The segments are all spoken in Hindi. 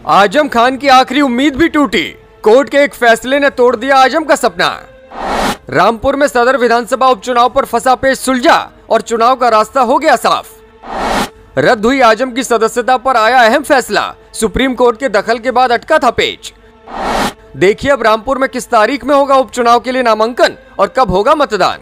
आजम खान की आखिरी उम्मीद भी टूटी। कोर्ट के एक फैसले ने तोड़ दिया आजम का सपना। रामपुर में सदर विधानसभा उपचुनाव पर फंसा पेच सुलझा और चुनाव का रास्ता हो गया साफ। रद्द हुई आजम की सदस्यता पर आया अहम फैसला। सुप्रीम कोर्ट के दखल के बाद अटका था पेच। देखिए अब रामपुर में किस तारीख में होगा उपचुनाव के लिए नामांकन और कब होगा मतदान।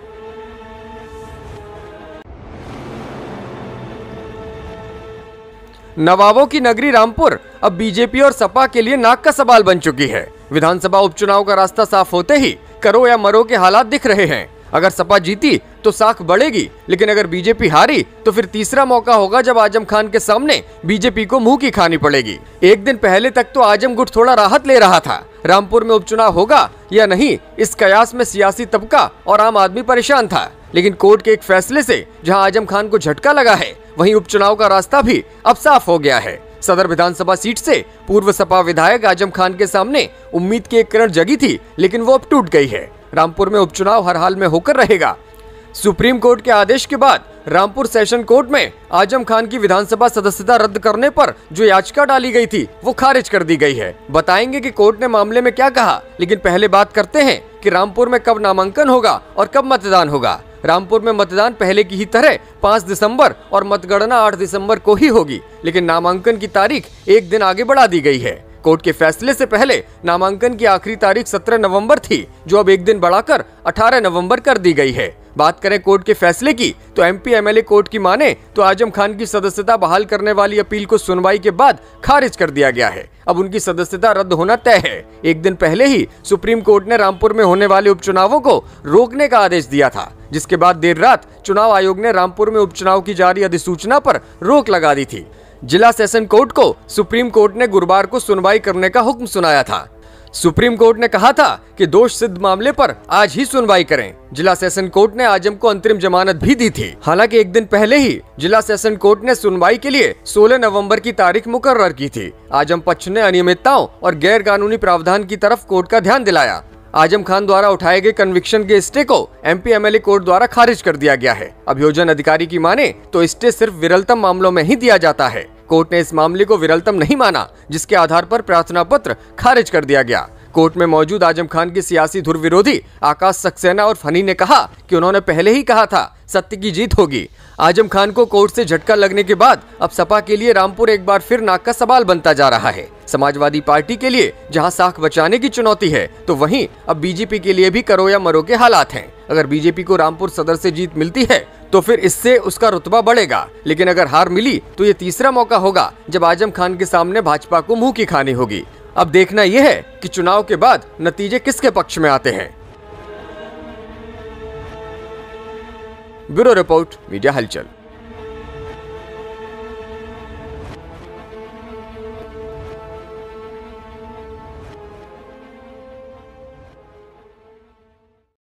नवाबों की नगरी रामपुर अब बीजेपी और सपा के लिए नाक का सवाल बन चुकी है। विधानसभा उपचुनाव का रास्ता साफ होते ही करो या मरो के हालात दिख रहे हैं। अगर सपा जीती तो साख बढ़ेगी, लेकिन अगर बीजेपी हारी तो फिर तीसरा मौका होगा जब आजम खान के सामने बीजेपी को मुंह की खानी पड़ेगी। एक दिन पहले तक तो आजम गुट थोड़ा राहत ले रहा था। रामपुर में उपचुनाव होगा या नहीं, इस कयास में सियासी तबका और आम आदमी परेशान था। लेकिन कोर्ट के एक फैसले से जहां आजम खान को झटका लगा है, वहीं उपचुनाव का रास्ता भी अब साफ हो गया है। सदर विधानसभा सीट से पूर्व सपा विधायक आजम खान के सामने उम्मीद की एक किरण जगी थी, लेकिन वो अब टूट गई है। रामपुर में उपचुनाव हर हाल में होकर रहेगा। सुप्रीम कोर्ट के आदेश के बाद रामपुर सेशन कोर्ट में आजम खान की विधानसभा सदस्यता रद्द करने पर जो याचिका डाली गई थी वो खारिज कर दी गई है। बताएंगे कि कोर्ट ने मामले में क्या कहा, लेकिन पहले बात करते हैं कि रामपुर में कब नामांकन होगा और कब मतदान होगा। रामपुर में मतदान पहले की ही तरह 5 दिसंबर और मतगणना 8 दिसंबर को ही होगी, लेकिन नामांकन की तारीख एक दिन आगे बढ़ा दी गई है। कोर्ट के फैसले से पहले नामांकन की आखिरी तारीख 17 नवंबर थी, जो अब एक दिन बढ़ाकर 18 नवंबर कर दी गई है। बात करें कोर्ट के फैसले की तो एमपी एमएलए कोर्ट की माने तो आजम खान की सदस्यता बहाल करने वाली अपील को सुनवाई के बाद खारिज कर दिया गया है। अब उनकी सदस्यता रद्द होना तय है। एक दिन पहले ही सुप्रीम कोर्ट ने रामपुर में होने वाले उपचुनावों को रोकने का आदेश दिया था, जिसके बाद देर रात चुनाव आयोग ने रामपुर में उपचुनाव की जारी अधिसूचना पर रोक लगा दी थी। जिला सेशन कोर्ट को सुप्रीम कोर्ट ने गुरुवार को सुनवाई करने का हुक्म सुनाया था। सुप्रीम कोर्ट ने कहा था कि दोष सिद्ध मामले पर आज ही सुनवाई करें। जिला सेशन कोर्ट ने आजम को अंतरिम जमानत भी दी थी। हालांकि एक दिन पहले ही जिला सेशन कोर्ट ने सुनवाई के लिए 16 नवंबर की तारीख मुकर्रर की थी। आजम पक्ष ने अनियमितताओं और गैर कानूनी प्रावधान की तरफ कोर्ट का ध्यान दिलाया। आजम खान द्वारा उठाए गए कन्विक्शन के स्टे को एमपी एमएलए कोर्ट द्वारा खारिज कर दिया गया है। अभियोजन अधिकारी की माने तो स्टे सिर्फ विरलतम मामलों में ही दिया जाता है। कोर्ट ने इस मामले को विरलतम नहीं माना, जिसके आधार पर प्रार्थना पत्र खारिज कर दिया गया। कोर्ट में मौजूद आजम खान के सियासी धुर विरोधी आकाश सक्सेना और फनी ने कहा कि उन्होंने पहले ही कहा था सत्य की जीत होगी। आजम खान को कोर्ट से झटका लगने के बाद अब सपा के लिए रामपुर एक बार फिर नाक का सवाल बनता जा रहा है। समाजवादी पार्टी के लिए जहां साख बचाने की चुनौती है, तो वहीं अब बीजेपी के लिए भी करो या मरो के हालात हैं। अगर बीजेपी को रामपुर सदर से जीत मिलती है तो फिर इससे उसका रुतबा बढ़ेगा, लेकिन अगर हार मिली तो ये तीसरा मौका होगा जब आजम खान के सामने भाजपा को मुंह की खानी होगी। अब देखना यह है कि चुनाव के बाद नतीजे किसके पक्ष में आते हैं। ब्यूरो रिपोर्ट, मीडिया हलचल।